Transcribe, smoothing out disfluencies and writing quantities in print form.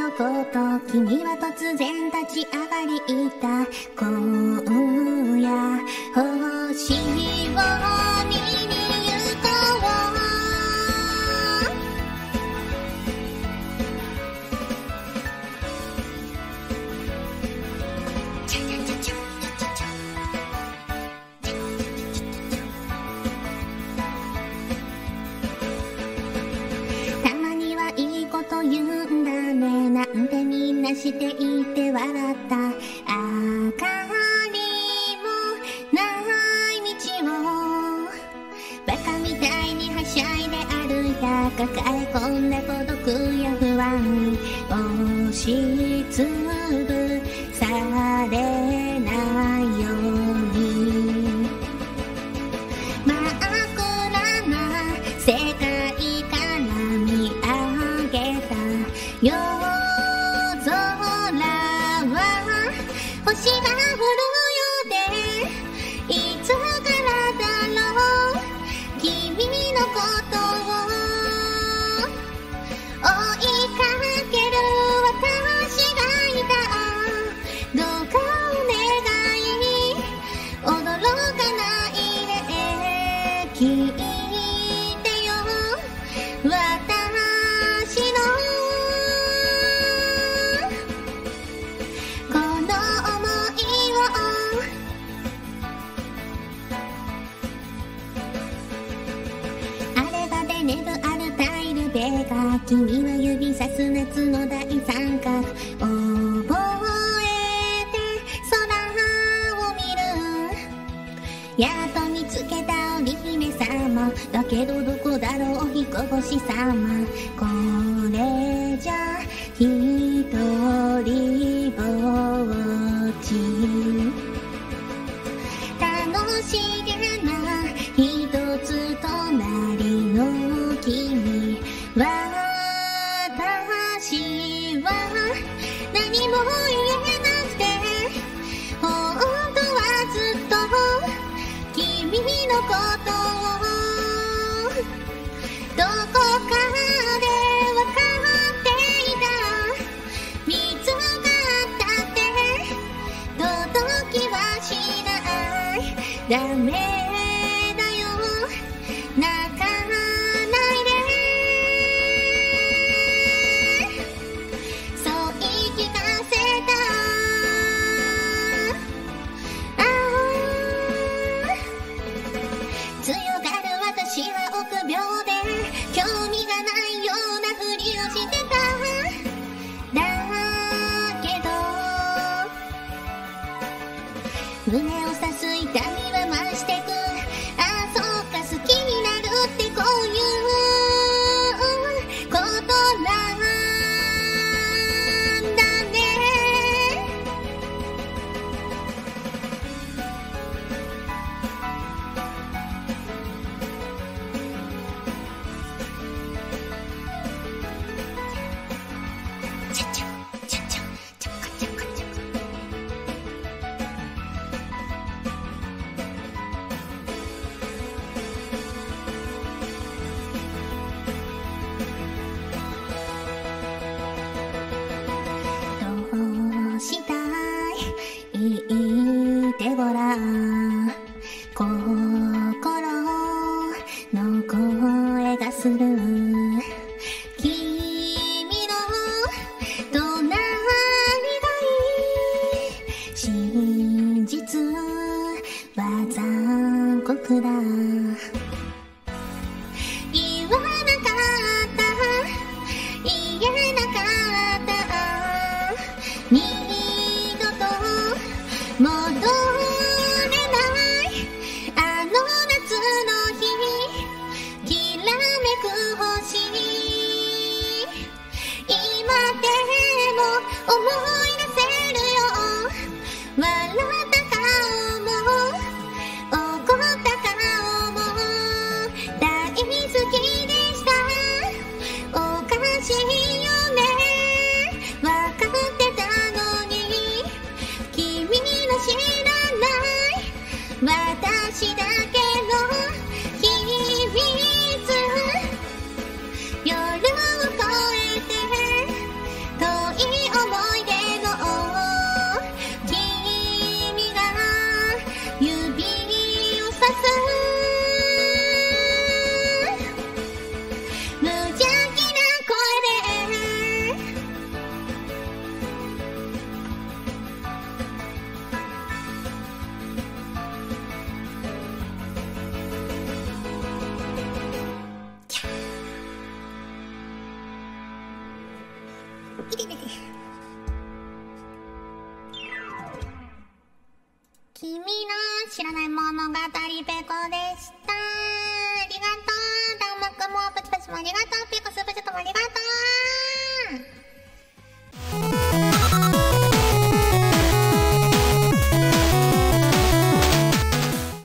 こと、君は突然立ち上がりいた。今夜星を見に行こう。たまにはいいこと言うんだねなんてみんなしていて笑った。明かりもない道をバカみたいにはしゃいで歩いた。抱え込んだ孤独や不安に押しつぶされないように真っ暗な世界から見上げた夜空は星が降るようでいつからだろう君のことを追いかける私がいた。どうかお願い驚かないで聞いてよ私のこの想いを。あれがでねぶアルタイルベガ君は指さす夏の大三角覚えて空を見る。やっと見つけた織姫様だけどどこだろう彦星様。これじゃ一人ぼっち楽しげな一つ隣の君。私は何も言えなくて本当はずっと君のことをどこかで分かっていた。見つかったって届きはしない。ダメだよ泣かないでそう言い聞かせた。強がる私は臆病で興味がないようなふりをしてた。だけど胸を刺す痛みは増してく。ああそうか好きになるってこういうことなんだね。ちゃちゃちゃちゃちゃかちゃかちゃか。どうしたい言ってごらん。心の声がする。君の隣がいい。真実は残酷だ。言わなかった言えなかった二度と戻れないあの夏の日きらめく星今でも思い出せるよ笑った顔も怒った顔も大好きでしたおかしいよねわかってたのに君の知らない私だけの秘密夜を越えて遠い物語ペコでした。ありがとう。ダンマくんもプチプチもありがとう。ピコスプチともありがとう。